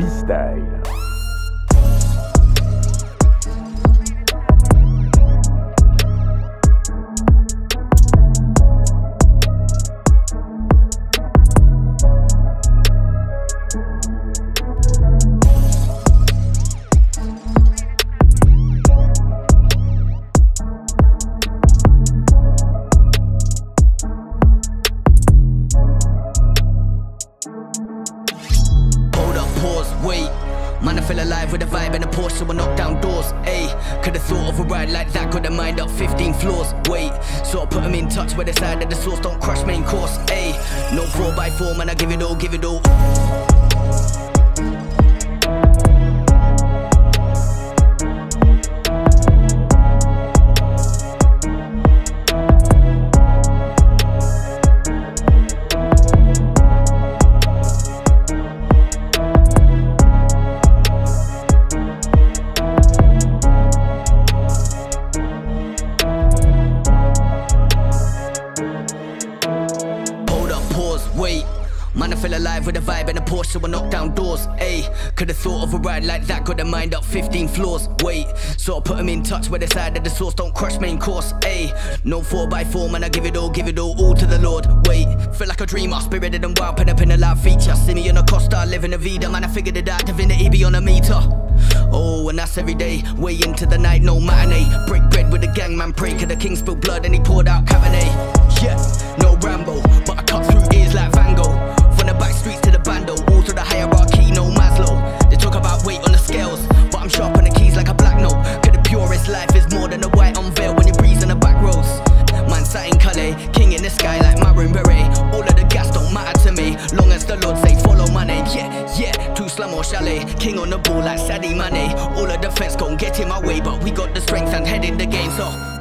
B-Style. Wait, man, I feel alive with a vibe and a Porsche, so I knock down doors. Ayy, could've thought of a ride like that, got the mind up 15 floors. Wait, so I put them in touch with the side of the sauce, don't crush main course. Ayy, no 4x4, man, I give it all, give it all. Wait, man, I feel alive with a vibe and a Porsche, so I knock down doors. Ayy, could've thought of a ride like that, got the mind up 15 floors. Wait, so I put them in touch with the side of the sauce, don't crush main course. Ayy, no 4x4, man, I give it all to the Lord. Wait, feel like a dreamer, spirited and wild, pen up in a loud feature. See me in a Costa, living a Vida, man, I figured it out, divinity be on a meter. Oh, and that's every day, way into the night, no matinee. Break bread with the gang, man, pray, cause the king spilled blood and he poured out Cabernet. Yeah, no Rambo, but I cut through ears like Van Gogh. From the back streets to the bando, all through the hierarchy, no Maslow. They talk about weight on the scales, but I'm sharp on the keys like a black note. Cause the purest life is more than a white unveil when you breeze on the back roads. Man sat in Calais, king in the sky like Maroon Beret. All of the gas don't matter to me, long as the Lord say follow my name. Yeah, two slum or chalet, king on the ball like Sadio Mane. All of the fence gon' get in my way, but we got the strength and head in the game, so